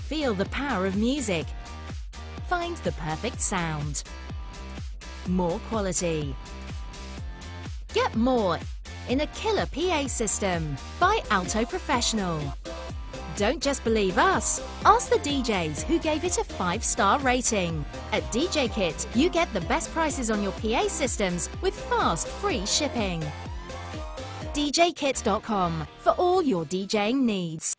feel the power of music. Find the perfect sound. More quality. Get more in a killer PA system by Alto Professional. Don't just believe us, ask the DJs who gave it a 5-star rating. At djkit, you get the best prices on your PA systems with fast, free shipping. djkit.com for all your DJing needs.